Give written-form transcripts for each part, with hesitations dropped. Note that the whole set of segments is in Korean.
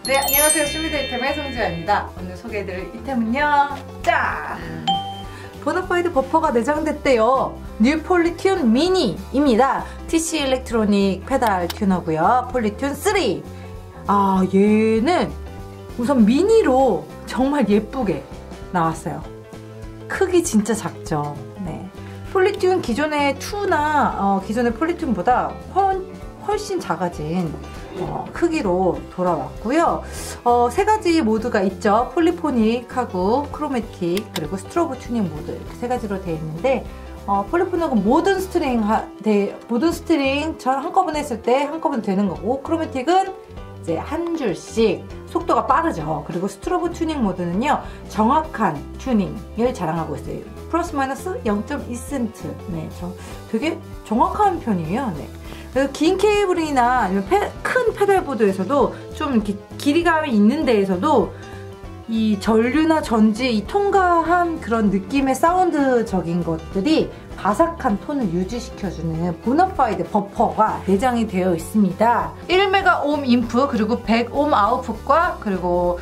네, 안녕하세요. 슈미데이템의 송지아입니다. 오늘 소개해드릴 이템은요, 짠! 보나파이드 버퍼가 내장됐대요. 뉴 폴리튠 미니입니다. TC 일렉트로닉 페달 튜너고요. 폴리튠 3. 얘는 우선 미니로 정말 예쁘게 나왔어요. 크기 진짜 작죠. 네. 폴리튠 기존의 2나 기존의 폴리튠보다 훨씬 작아진 크기로 돌아왔고요. 세 가지 모드가 있죠. 폴리포닉하고 크로매틱 그리고 스트로브 튜닝 모드 이렇게 세 가지로 되어 있는데 폴리포닉은 모든 스트링 한꺼번에 했을 때 한꺼번에 되는 거고, 크로매틱은 이제 한 줄씩 속도가 빠르죠. 그리고 스트로브 튜닝 모드는요, 정확한 튜닝을 자랑하고 있어요. 플러스 마이너스 0.2센트. 네, 되게 정확한 편이에요. 네. 긴 케이블이나 아니면 큰 페달보드에서도 좀 길이감이 있는 데에서도 이 전류나 전지, 이 통과한 그런 느낌의 사운드적인 것들이 바삭한 톤을 유지시켜주는 보나파이드 버퍼가 내장이 되어 있습니다. 1메가옴 인풋 그리고 100옴 아웃풋과 그리고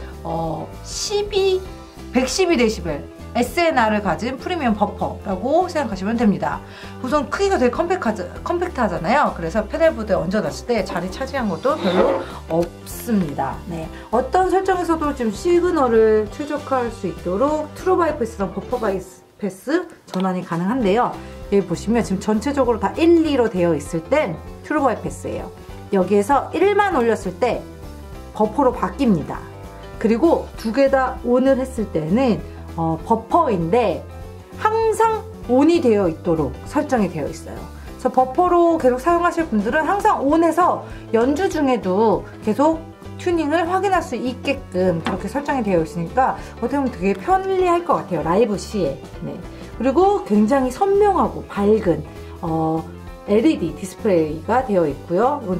112dB SNR을 가진 프리미엄 버퍼라고 생각하시면 됩니다. 우선 크기가 되게 컴팩트하잖아요. 그래서 페달보드에 얹어놨을 때 자리 차지한 것도 별로 없습니다. 네. 어떤 설정에서도 지금 시그널을 최적화할 수 있도록 트루 바이패스랑 버퍼 바이패스 전환이 가능한데요. 여기 보시면 지금 전체적으로 다 1, 2로 되어 있을 땐 트루 바이패스예요. 여기에서 1만 올렸을 때 버퍼로 바뀝니다. 그리고 두 개 다 온을 했을 때는 버퍼인데 항상 온이 되어 있도록 설정이 되어 있어요. 그래서 버퍼로 계속 사용하실 분들은 항상 온해서 연주 중에도 계속 튜닝을 확인할 수 있게끔 그렇게 설정이 되어 있으니까 어떻게 보면 되게 편리할 것 같아요. 라이브 시에. 네. 그리고 굉장히 선명하고 밝은 LED 디스플레이가 되어 있고요. 이건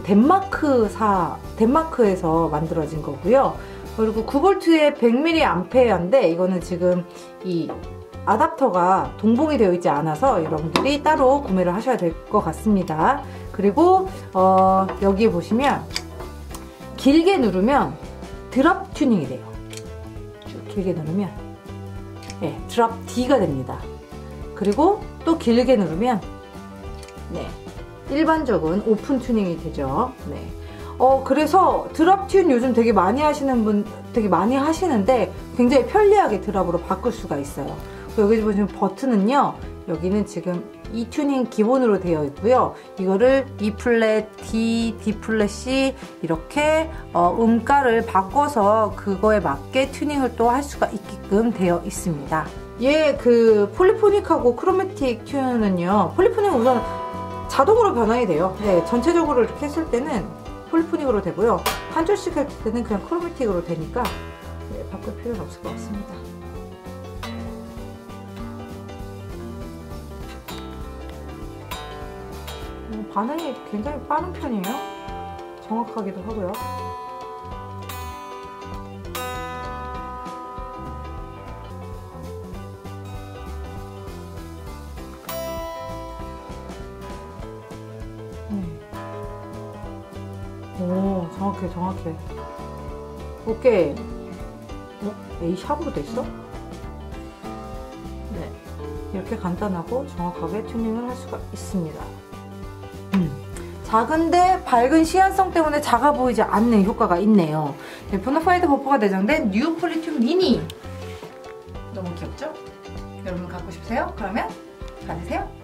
덴마크에서 만들어진 거고요. 그리고 9V에 100mAh인데 이거는 지금 이 아답터가 동봉이 되어 있지 않아서 여러분들이 따로 구매를 하셔야 될 것 같습니다. 그리고 여기에 보시면 길게 누르면 드랍 튜닝이 돼요. 길게 누르면 드랍 D가 됩니다. 그리고 또 길게 누르면 일반적인 오픈 튜닝이 되죠. 네. 그래서 드랍 튠 요즘 되게 많이 하시는데 굉장히 편리하게 드랍으로 바꿀 수가 있어요. 여기 보시면 버튼은요, 여기는 지금 E 튜닝 기본으로 되어 있고요. 이거를 E 플랫, D, D 플랫, C 이렇게 음가를 바꿔서 그거에 맞게 튜닝을 또 할 수가 있게끔 되어 있습니다. 그 폴리포닉하고 크로매틱 튠은요, 폴리포닉은 우선 자동으로 변환이 돼요. 네, 전체적으로 이렇게 했을 때는 폴리포닉으로 되고요. 한 줄씩 할 때는 그냥 크로매틱으로 되니까 바꿀 필요는 없을 것 같습니다. 반응이 굉장히 빠른 편이에요. 정확하기도 하고요. 오, 정확해. 오케이. A 샵으로 됐어? 네. 이렇게 간단하고 정확하게 튜닝을 할 수가 있습니다. 작은데 밝은 시안성 때문에 작아 보이지 않는 효과가 있네요. 네, 보나파이드 버퍼가 내장된 뉴 폴리튠 미니. 너무 귀엽죠? 여러분 갖고 싶으세요? 그러면 가지세요.